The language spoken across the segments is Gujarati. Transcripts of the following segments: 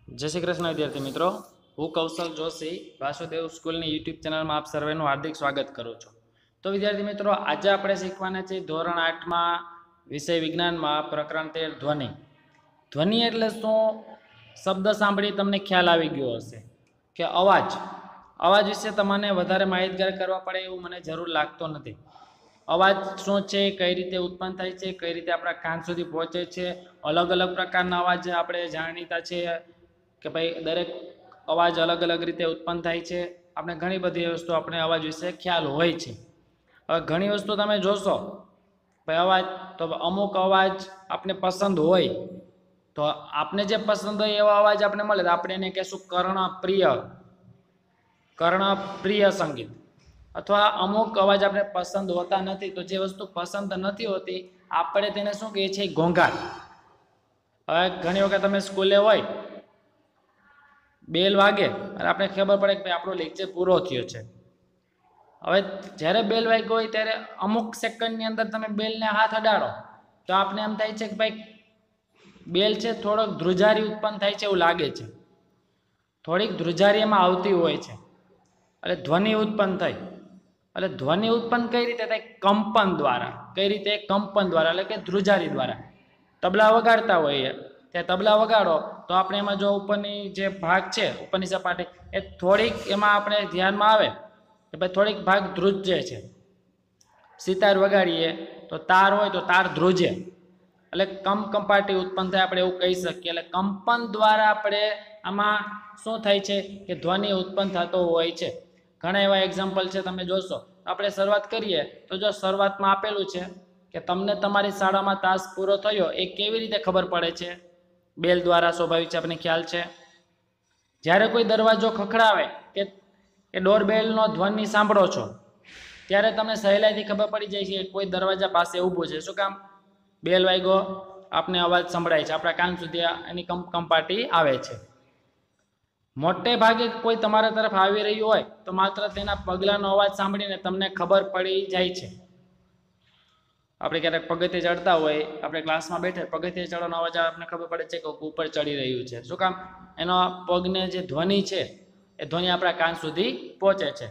जय श्री कृष्ण विद्यार्थी मित्रों, हूँ Kaushal Joshi Vasudev school YouTube channel में आप सर्वेનું हार्दिक स्वागत करूँ छूँ। तो विद्यार्थी मित्रों, आज આપણે શીખવાના છે ધોરણ 8 માં વિષય વિજ્ઞાનમાં પ્રકરણ 13 ધ્વનિ। ધ્વનિ એટલે શું? શબ્દ સાંભળી તમને ખ્યાલ આવી ગયો હશે કે અવાજ અવાજ વિશે તમને વધારે માહિતગાર કરવા પડે એવું મને જરૂર લાગતો નથી। અવાજ શું છે, કઈ રીતે ઉત્પન્ન થાય છે, કઈ રીતે આપણા કાન સુધી પહોંચે છે, અલગ અલગ પ્રકારના અવાજ આપણે જાણીતા છે કે ભાई दरेक अवाज अलग अलग रीते उत्पन्न थाय छे। आपणे घणी बधी वस्तु अपने अवाज विषे ख्याल होय छे। हवे घणी वस्तु तमे जोशो भाई अवाज तो अमुक अवाज आपने पसंद होय तो आपने जे पसंद होय एवा अवाज आपने मळे तो आपणे एने कहेशुं कर्णप्रिय संगीत। अथवा अमुक अवाज आपने पसंद होता नथी तो जे वस्तु पसंद नथी होती आपणे तेने शुं कहीए छीए? घोंघाट। हवे घणी वखत तमे स्कूले होय, बेल वागे और आपने खबर पड़े कि आपणो लेक्चर पूरो थयो छे। हवे ज्यारे बेल वाग्यो होय त्यारे अमुक सेकंडनी अंदर तमे बेलने हाथ अडाडो तो आपने एम थाय छे कि भाई बेल छे थोड़ोक ध्रुजारी उत्पन्न थाय छे एवुं लागे छे, थोड़ीक ध्रुजारी एमां आवती होय छे એટલે ध्वनि उत्पन्न थाय। એટલે ध्वनि उत्पन्न कई रीते थाय? कंपन द्वारा। कई रीते? कंपन द्वारा એટલે કે ध्रुजारी द्वारा। तबला वगाड़ता होय त्या तबला वगाड़ो तो आपणे एमां जो उपरनी जे भाग छे उपरनी सपाटी ए थोड़ीक एमां आपणे ध्यानमां आवे के भाई थोड़ीक भाग ध्रुजे छे। सितार वगाड़ीए तो तार होय तो तार ध्रुजे એટલે कंपाटी उत्पन्न थाय आपणे एवुं कही सकीए। એટલે कंपन द्वारा आपणे आमां शुं थाय छे के ध्वनि उत्पन्न थतो होय छे। घणा एवा एक्जाम्पल छे तमे जोशो। आपणे शरूआत करीए तो जो शरूआतमां आपेલું છે કે તમને તમારી શાળામાં તાસ પૂરો થયો એ કેવી રીતે ખબર પડે છે? बेल द्वारा। स्वाभाविक है, अपने ख्याल है। ज्यारे कोई दरवाजो खखड़ावे के डोरबेलनो ध्वनि सांभळो छो त्यारे तमने सहेलाईथी खबर पड़ी जाय छे कोई दरवाजा पासे ऊभो छे। शुं काम? बेल वाग्यो, आपने अवाज संभळाय छे, आपणा कान सुधी एनी कंपाटी आवे छे। मोटे भागे कोई तमारा तरफ आवी रह्युं होय तो मात्र तेना पगलानो अवाज सांभळीने तमने खबर पड़ी जाय छे। આપણે ક્યારેક પગથિયે ચડતા હોય, આપણે ક્લાસમાં બેઠે પગથિયે ચડવાનો અવાજ આપણને ખબર પડે છે કે ઉપર ચડી રહ્યું છે। શું કામ? એનો પગને જે ધ્વનિ છે એ ધ્વનિ આપણા કાન સુધી પહોંચે છે।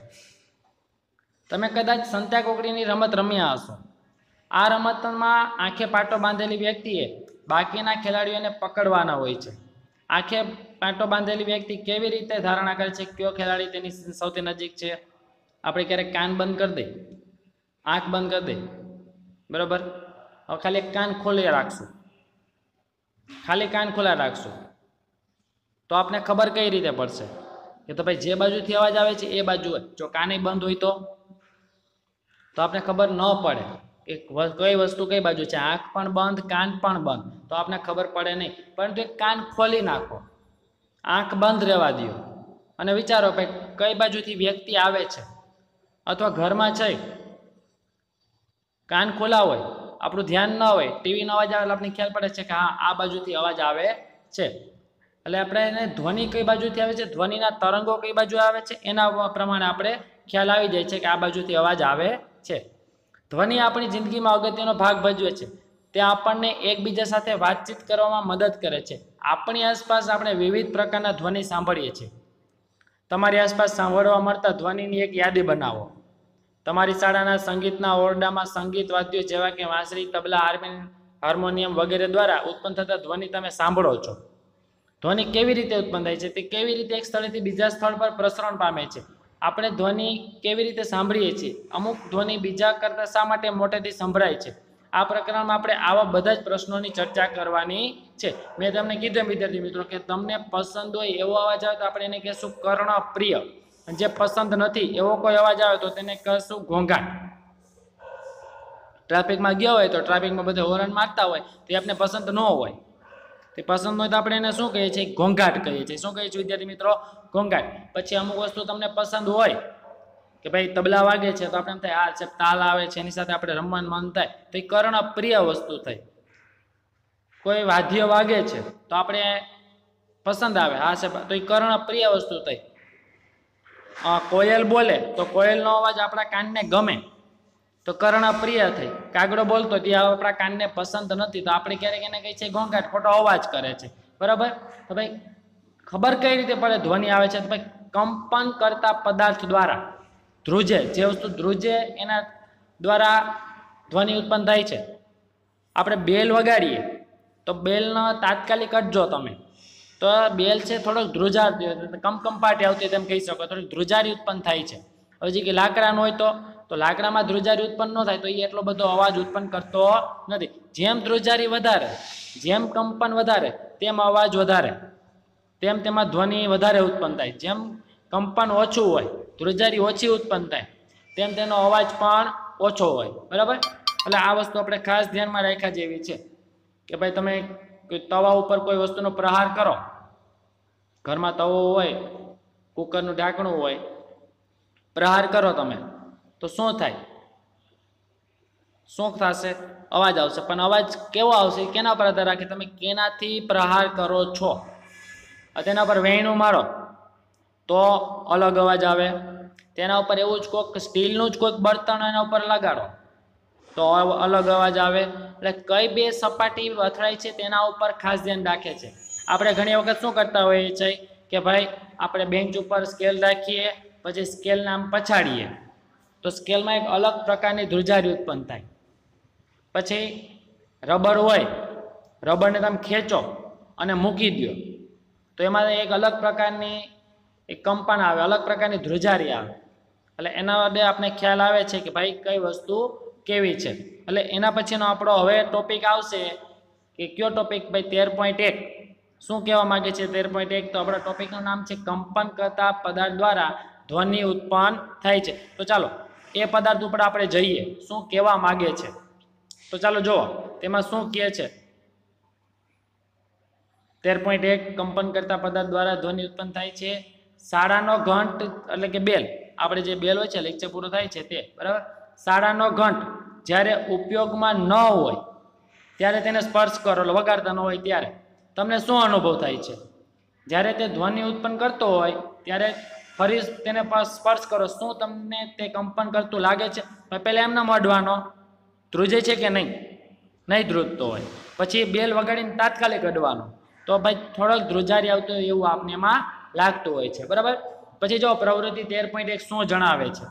તમે કદાચ સંતા કોકડીની રમત રમ્યા હશો। આ રમતમાં આંખે પાટો બાંધેલી વ્યક્તિએ બાકીના ખેલાડીઓને પકડવાના હોય છે। આંખે પાટો બાંધેલી વ્યક્તિ કેવી રીતે ધારણા કરે છે કયો ખેલાડી તેની સૌથી નજીક છે? આપણે ક્યારેક કાન બંધ કરી દઈએ, આંખ બંધ કરી દઈએ, बराबर। હવે ખાલી કાન ખોલી રાખશું, ખાલી કાન ખોલા રાખશું તો આપને ખબર કઈ રીતે પડશે કે તો ભાઈ જે બાજુથી અવાજ આવે છે એ બાજુ હોય। જો કાને બંધ હોય તો આપને ખબર ન પડે કે કઈ વસ્તુ કઈ બાજુ છે। આંખ પણ બંધ, કાન પણ બંધ તો આપને ખબર પડે નહીં। પરંતુ એક કાન ખોલી નાખો, આંખ બંધ રહેવા દો અને વિચારો ભાઈ કઈ બાજુથી વ્યક્તિ આવે છે। અથવા ઘરમાં છે, कान खोला होय, आपणुं ध्यान न होय, टीवी नो अवाज आवे आपने ख्याल पड़े छे कि हाँ आ बाजुथी अवाज आवे छे। એટલે આપણે એને ધ્વનિ કઈ બાજુથી આવે છે, ધ્વનિના તરંગો કઈ બાજુ આવે છે એના પ્રમાણે આપણે ખ્યાલ આવી જાય છે કે આ બાજુથી અવાજ આવે છે। ધ્વનિ આપણી જિંદગીમાં અગત્યનો ભાગ ભજવે છે। તે આપણને એકબીજા સાથે વાતચીત કરવામાં મદદ કરે છે। આપણી આસપાસ આપણે વિવિધ પ્રકારના ધ્વનિ સાંભળીએ છીએ। તમારી આસપાસ સાંભળવા મળતા ધ્વનિની એક યાદી બનાવો। તમારી શાળાના સંગીતના ઓરડામાં સંગીત વાદ્યો જેવા કે વાંસળી, તબલા, હાર્મોનિયમ વગેરે દ્વારા ઉત્પન્ન થતા ધ્વનિ તમે સાંભળો છો। ધ્વનિ કેવી રીતે ઉત્પન્ન થાય છે? તે કેવી રીતે એક સ્થળેથી બીજા સ્થળ પર પ્રસરણ પામે છે? આપણે ધ્વનિ કેવી રીતે સાંભળીએ છીએ? અમુક ધ્વનિ બીજા કરતાં શા માટે મોટેથી સંભળાય છે? આ પ્રકરણમાં આપણે આવા બધા જ પ્રશ્નોની ચર્ચા કરવાની છે। મેં તમને કીધું વિદ્યાર્થી મિત્રો કે તમને પસંદ હોય એવો અવાજ આવે તો આપણે એને કહેશું કર્ણપ્રિય। જે પસંદ નથી એવો કોઈ અવાજ આવે તો તેને કહેશું ઘોંઘાટ। ટ્રાફિકમાં ગયો હોય તો ટ્રાફિકમાં બધે હોર્ન મારતા હોય તે આપણે પસંદ ન હોય, તે પસંદ ન હોય તો આપણે એને શું કહીએ છીએ? ઘોંઘાટ કહીએ છીએ। શું કહીએ છીએ વિદ્યાર્થી મિત્રો? ઘોંઘાટ। પછી અમુક વસ્તુ તમને પસંદ હોય કે ભાઈ તબલા વાગે છે તો આપણે એમ થાય આ છે તાલ આવે છે એની સાથે આપણે રમવાનું મન થાય તો એ કર્ણપ્રિય વસ્તુ થઈ। કોઈ વાદ્ય વાગે છે તો આપણે પસંદ આવે આ છે તો એ કર્ણપ્રિય વસ્તુ થઈ। कोयल बोले तो कोयल नो अवाज अपना कान ने गमे तो कर्णप्रिय थई। कागड़ो बोलतो ते अपना कान ने पसंद नथी तो आपणे क्यारेक एने कहीए छीए घोंघाट, खोटो अवाज करे छे, बराबर। तो भाई ખબર કઈ રીતે પડે ધ્વનિ આવે છે? તો ભાઈ કંપન કરતા પદાર્થ દ્વારા ધ્રુજે, જે વસ્તુ ધ્રુજે એના દ્વારા ધ્વનિ ઉત્પન્ન થાય છે. આપણે બેલ વગાડીએ તો બેલનો તાત્કાલિક અટજો તમે, તો બેલ છે થોડોક ધ્રુજારતી, કંપકંપાટી આવતી તેમ કહી શકો, થોડીક ધ્રુજારી ઉત્પન્ન થાય છે. હવે જે કે લાકડાનું હોય તો લાકડામાં ધ્રુજારી ઉત્પન્ન ન થાય, તો એ એટલો બધો અવાજ ઉત્પન્ન કરતો નથી. જેમ ધ્રુજારી વધારે, જેમ કંપન વધારે, તેમ અવાજ વધારે, તેમ તેમાં ધ્વનિ વધારે ઉત્પન્ન થાય. જેમ કંપન ઓછું હોય, ધ્રુજારી ઓછી ઉત્પન્ન થાય, તેમ તેનો અવાજ પણ ઓછો હોય. બરાબર? એટલે આ વસ્તુ આપણે ખાસ ધ્યાનમાં રાખ્યા જેવી છે કે ભાઈ તમે તવા ઉપર કોઈ વસ્તુનો પ્રહાર કરો, ઘરમાં તવો હોય, કુકરનું ઢાંકણું હોય, પ્રહાર કરો તમે તો શું થાય? શું થશે? અવાજ આવશે. પણ અવાજ કેવો આવશે? કેના પર આધાર રાખે તમે કેનાથી પ્રહાર કરો છો. તેના પર વેણું મારો તો અલગ અવાજ આવે. તેના ઉપર એવું જ કોઈક સ્ટીલનું જ કોઈક બળતણ એના ઉપર લગાડો તો અલગ અવાજ આવે. એટલે કઈ બે સપાટી અથડાય છે તેના ઉપર ખાસ ધ્યાન રાખે છે. આપણે ઘણી વખત શું કરતા હોઈએ છીએ કે ભાઈ આપણે બેન્ચ ઉપર સ્કેલ રાખીએ, પછી સ્કેલને આમ પછાડીએ તો સ્કેલમાં એક અલગ પ્રકારની ધ્રુજારી ઉત્પન્ન થાય. પછી રબર હોય, રબરને તમે ખેંચો અને મૂકી દો તો એમાં એક અલગ પ્રકારની એક કંપન આવે, અલગ પ્રકારની ધ્રુજારી આવે. એટલે એના વડે આપણે ખ્યાલ આવે છે કે ભાઈ કઈ વસ્તુ કેવી છે. એટલે એના પછીનો આપણો હવે ટોપિક આવશે કે કયો ટોપિક? ભાઈ 13.1. શું કહેવા માંગે છે 13.1? તો આપણા ટોપિકનું નામ છે કંપન કરતા પદાર્થ દ્વારા ધ્વનિ ઉત્પન્ન થાય છે. તો ચાલો એ પદાર્થ ઉપર આપણે જઈએ, શું કહેવા માંગે છે. તો ચાલો જુઓ તેમાં શું કહે છે. 13.1 કંપન કરતા પદાર્થ દ્વારા ધ્વનિ ઉત્પન્ન થાય છે. શાળાનો ઘંટ એટલે કે બેલ, આપણે જે બેલ હોય છે લેક્ચર પૂરો થાય છે તે, બરાબર? શાળાનો ઘંટ જ્યારે ઉપયોગમાં ન હોય ત્યારે તેને સ્પર્શ કરો, વગાડતા ન હોય ત્યારે તમને શું અનુભવ થાય છે? જ્યારે તે ધ્વનિ ઉત્પન્ન કરતો હોય ત્યારે ફરી તેને સ્પર્શ કરો, શું તમને તે કંપન કરતું લાગે છે? પહેલા એમને અડવાનો ધ્રુજે છે કે નહીં? નહીં ધ્રુજતો હોય. પછી બેલ વગાડીને તાત્કાલિક અડવાનો તો ભાઈ થોડોક ધ્રુજારી આવતો હોય એવું આપને એમાં લાગતું હોય છે. બરાબર? પછી જો પ્રવૃત્તિ 13.1 શું જણાવે છે?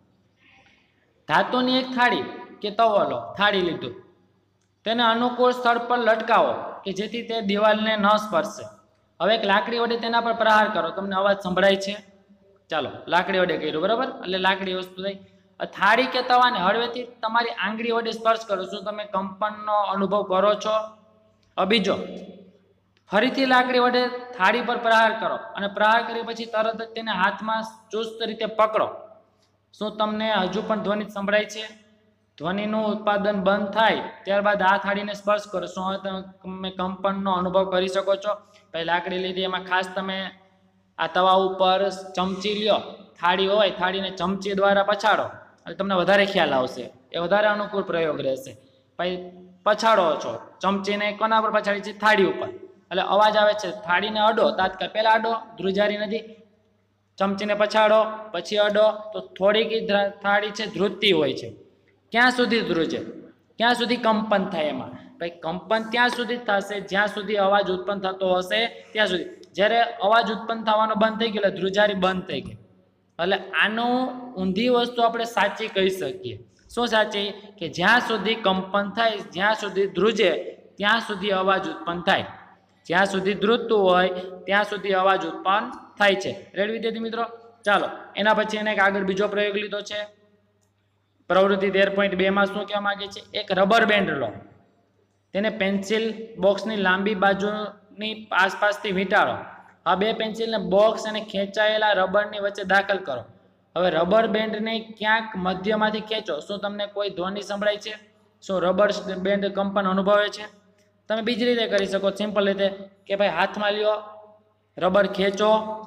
ધાતુની એક થાળી કે તવો લો, થાળી લીધું, તેને અનુકૂળ સ્થળ પર લટકાવો કે જેથી તે દિવાલને ન સ્પર્શે. હવે એક લાકડી વડે તેના પર પ્રહાર કરો, તમને અવાજ સંભળાય છે? ચાલો લાકડી વડે કર્યું, બરાબર? એટલે લાકડી વસ્તુ થઈ. થાળી કે તવાને હળવેથી તમારી આંગળી વડે સ્પર્શ કરો, શું તમે કંપનનો અનુભવ કરો છો? બીજો, ફરીથી લાકડી વડે થાળી પર પ્રહાર કરો અને પ્રહાર કર્યા પછી તરત જ તેને હાથમાં ચુસ્ત રીતે પકડો, શું તમને હજુ પણ ધ્વનિ સંભળાય છે? ધ્વનિનું ઉત્પાદન બંધ થાય ત્યારબાદ આ થાળીને સ્પર્શ કરો, શું તમે કંપનનો અનુભવ કરી શકો છો? ભાઈ લાકડી લીધી, એમાં ખાસ તમે આ તવા ઉપર ચમચી લ્યો, થાળી હોય, થાળીને ચમચી દ્વારા પછાડો એટલે તમને વધારે ખ્યાલ આવશે, એ વધારે અનુકૂળ પ્રયોગ રહેશે. ભાઈ પછાડો છો, ચમચીને કોના પર પછાડી છે? થાળી ઉપર, એટલે અવાજ આવે છે. થાળીને અડો તાત્કાલિક, પહેલા અડો, ધ્રુજારી નથી. ચમચીને પછાડો પછી અડો તો થોડીક થાળી છે ધ્રુજતી હોય છે. ક્યાં સુધી ધ્રુજે? ક્યાં સુધી કંપન થાય? એમાં ભાઈ કંપન ત્યાં સુધી થશે જ્યાં સુધી અવાજ ઉત્પન્ન થતો હશે ત્યાં સુધી. જ્યારે અવાજ ઉત્પન્ન થવાનો બંધ થઈ ગયો એટલે ધ્રુજારી બંધ થઈ ગઈ. એટલે આનું ઊંધી વસ્તુ આપણે સાચી કહી શકીએ. શું સાચી? કે જ્યાં સુધી કંપન થાય, જ્યાં સુધી ધ્રુજે ત્યાં સુધી અવાજ ઉત્પન્ન થાય. જ્યાં સુધી ધ્રુજતું હોય ત્યાં સુધી અવાજ ઉત્પન્ન થાય છે. રેડી વિદ્યાર્થી મિત્રો? ચાલો એના પછી એને આગળ બીજો પ્રયોગ લીધો છે. પ્રવૃત્તિ 13.2 માં શું કહેવા માંગે છે? એક રબર બેન્ડ લો, તેને પેન્સિલ બોક્સની લાંબી બાજુની આસપાસથી વીંટાળો. આ બે પેન્સિલને બોક્સ અને ખેંચાયેલા રબરની વચ્ચે દાખલ કરો. હવે રબર બેન્ડને ક્યાંક મધ્યમાંથી ખેંચો, શું તમને કોઈ ધ્વનિ સંભળાય છે? શું રબર બેન્ડ કંપન અનુભવે છે? તમે બીજી રીતે કરી શકો, સિમ્પલ રીતે કે ભાઈ હાથમાં લ્યો, રબર ખેંચો,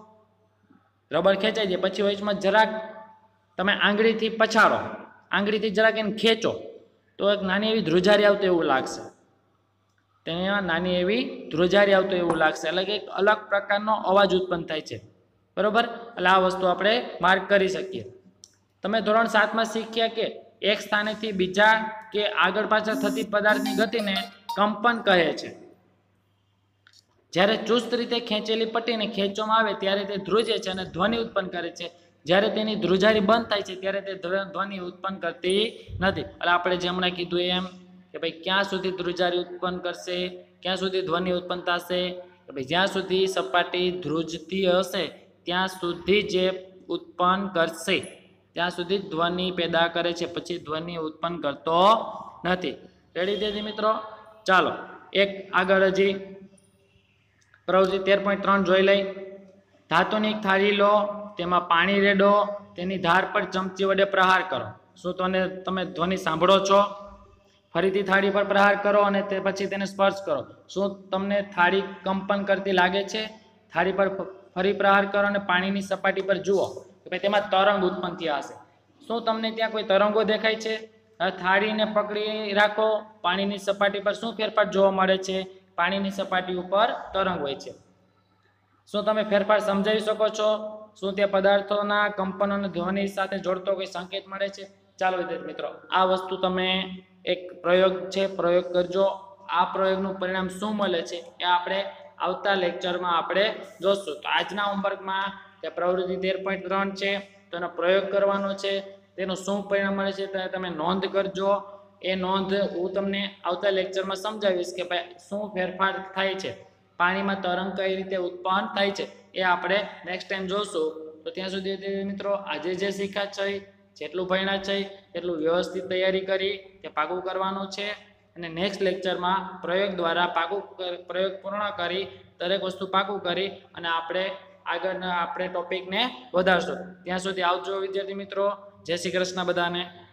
રબર ખેંચાઈ જાય પછી વચમાં જરાક તમે આંગળીથી પછાડો, આંગળીથી જરાક એને ખેંચો તો એક નાની એવી ધ્રુજારી આવતો એવું લાગશે. તેમાં નાની એવી ધ્રુજારી આવતો એવું લાગશે, એટલે કે એક અલગ પ્રકારનો અવાજ ઉત્પન્ન થાય છે. બરોબર? એટલે આ વસ્તુ આપણે માર્ક કરી શકીએ. તમે ધોરણ 7માં શીખ્યા કે એક સ્થાનેથી બીજા કે આગળ પાછળ થતી પદાર્થની ગતિને કંપન કહે છે. જ્યારે ચુસ્ત રીતે ખેંચેલી પટ્ટીને ખેંચવામાં આવે ત્યારે તે ધ્રુજે છે અને ધ્વનિ ઉત્પન્ન કરે છે. જ્યારે તેની ધ્રુજારી બંધ થાય છે ત્યારે તે ધ્વનિ ઉત્પન્ન કરતી નથી. એટલે આપણે જે હમણાં કીધું એમ કે ભાઈ ક્યાં સુધી ધ્રુજારી ઉત્પન્ન કરશે, ક્યાં સુધી ધ્વનિ ઉત્પન્ન થશે, કે ભાઈ જ્યાં સુધી સપાટી ધ્રુજતી હશે ત્યાં સુધી જે ઉત્પન્ન કરશે, ત્યાં સુધી ધ્વનિ પેદા કરે છે, પછી ધ્વનિ ઉત્પન્ન કરતો નથી. રેડી છે મિત્રો? ચાલો એક આગળ હજી પ્રવૃત્તિ 13.3 જોઈ લઈ. ધાતુની એક થાળી લો, તેમાં પાણી રેડો, તેની ધાર પર ચમચી વડે પ્રહાર કરો. શું તમે ધ્વનિ સાંભળો છો? ફરીથી થાળી પર પ્રહાર કરો અને તે પછી તેને સ્પર્શ કરો. શું તમને થાળી કંપન કરતી લાગે છે? થાળી પર ફરી પ્રહાર કરો અને પાણીની સપાટી પર જુઓ કે ભાઈ તેમાં તરંગ ઉત્પન્ન થયા હશે. શું તમને ત્યાં કોઈ તરંગો દેખાય છે? થાળીને પકડી રાખો, પાણીની સપાટી પર શું ફેરફાર જોવા મળે છે? પાણીની સપાટી ઉપર તરંગ હોય છે. શું તમે ફેરફાર સમજાવી શકો છો? શું તે પદાર્થોના કંપનો અને ધ્વનિ સાથે જોડતો કોઈ સંકેત મળે છે? ચાલો વિદ્યાર્થી મિત્રો, આ વસ્તુ તમે એક પ્રયોગ છે, પ્રયોગ કરજો. આ પ્રયોગનું પરિણામ શું મળે છે એ આપણે આવતા લેક્ચરમાં આપણે જોશું. તો આજના હોમવર્કમાં તે પ્રવૃત્તિ 13.3 છે, તો એનો પ્રયોગ કરવાનો છે. તેનું શું પરિણામ મળે છે તે તમે નોંધ કરજો. એ નોંધ હું તમને આવતા લેક્ચરમાં સમજાવીશ કે ભાઈ શું ફેરફાર થાય છે, પાણીમાં તરંગ કઈ રીતે ઉત્પન્ન થાય છે, એ આપણે નેક્સ્ટ ટાઈમ જોશું. તો ત્યાં સુધી મિત્રો આજે જે શીખ્યા છે, જેટલું ભણ્યા છે એટલું વ્યવસ્થિત તૈયારી કરી તે પાકું કરવાનું છે. અને નેક્સ્ટ લેક્ચરમાં પ્રયોગ દ્વારા પ્રયોગ પૂર્ણ કરી દરેક વસ્તુ પાકું કરી અને આપણે આગળના ટોપિકને વધારશું. ત્યાં સુધી આવજો વિદ્યાર્થી મિત્રો. જય શ્રી કૃષ્ણ બધાને.